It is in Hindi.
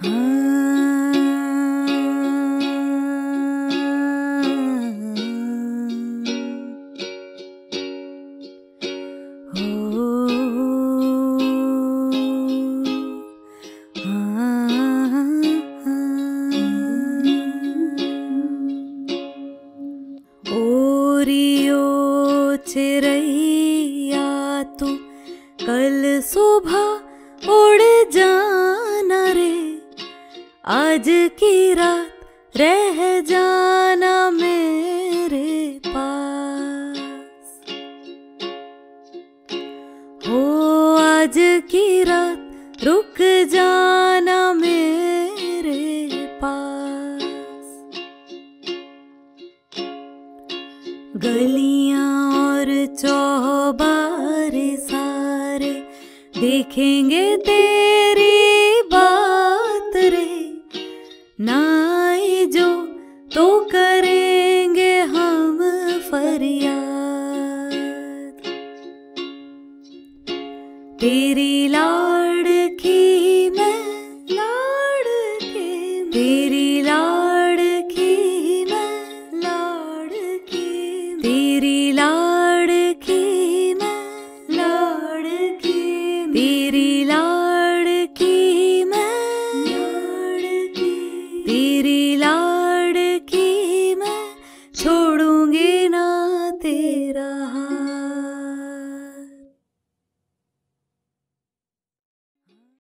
ओरियो चिरैया तू कल सुबह उड़ जाना रे, आज की रात रह जाना मेरे पास। हो आज की रात रुक जाना मेरे पास। गलियां और चौबारे सारे देखेंगे तेरी बात रे, ना आई जो तो करेंगे हम फरियाद। तेरी लाड़की